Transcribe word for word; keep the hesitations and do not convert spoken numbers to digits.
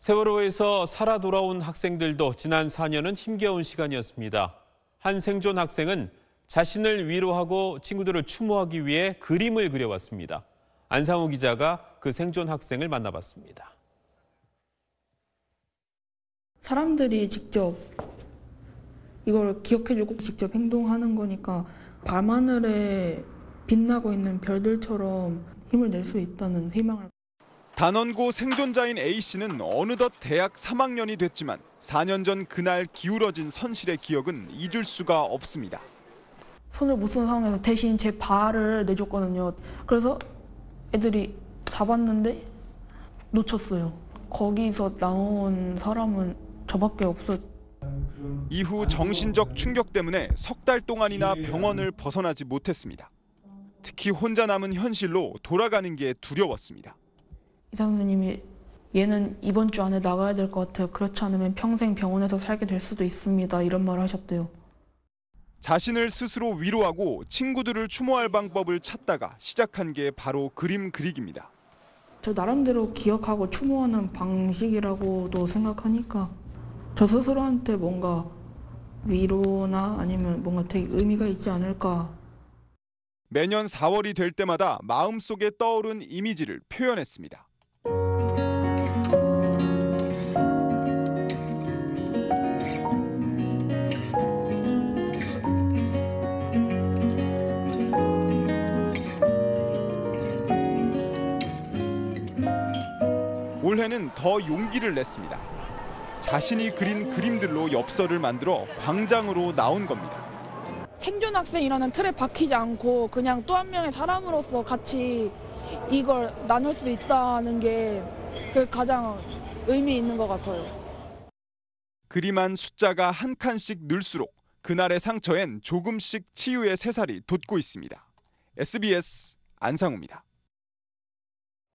세월호에서 살아 돌아온 학생들도 지난 사 년은 힘겨운 시간이었습니다. 한 생존 학생은 자신을 위로하고 친구들을 추모하기 위해 그림을 그려왔습니다. 안상우 기자가 그 생존 학생을 만나봤습니다. 사람들이 직접 이걸 기억해주고 직접 행동하는 거니까 밤하늘에 빛나고 있는 별들처럼 힘을 낼 수 있다는 희망을. 단원고 생존자인 A씨는 어느덧 대학 삼 학년이 됐지만 사 년 전 그날 기울어진 선실의 기억은 잊을 수가 없습니다. 손을 못 쓰는 상황에서 대신 제 발을 내줬거든요. 그래서 애들이 잡았는데 놓쳤어요. 거기서 나온 사람은 저밖에 없어요. 이후 정신적 충격 때문에 석 달 동안이나 병원을 벗어나지 못했습니다. 특히 혼자 남은 현실로 돌아가는 게 두려웠습니다. 의사 선생님이 얘는 이번 주 안에 나가야 될 것 같아요. 그렇지 않으면 평생 병원에서 살게 될 수도 있습니다. 이런 말을 하셨대요. 자신을 스스로 위로하고 친구들을 추모할 방법을 찾다가 시작한 게 바로 그림 그리기입니다. 저 나름대로 기억하고 추모하는 방식이라고도 생각하니까 저 스스로한테 뭔가 위로나 아니면 뭔가 되게 의미가 있지 않을까. 매년 사월이 될 때마다 마음속에 떠오른 이미지를 표현했습니다. 올해는 더 용기를 냈습니다. 자신이 그린 그림들로 엽서를 만들어 광장으로 나온 겁니다. 생존 학생이라는 틀에 박히지 않고 그냥 또 한 명의 사람으로서 같이 이걸 나눌 수 있다는 게 그 가장 의미 있는 것 같아요. 그림한 숫자가 한 칸씩 늘수록 그날의 상처엔 조금씩 치유의 새살이 돋고 있습니다. 에스비에스 안상우입니다.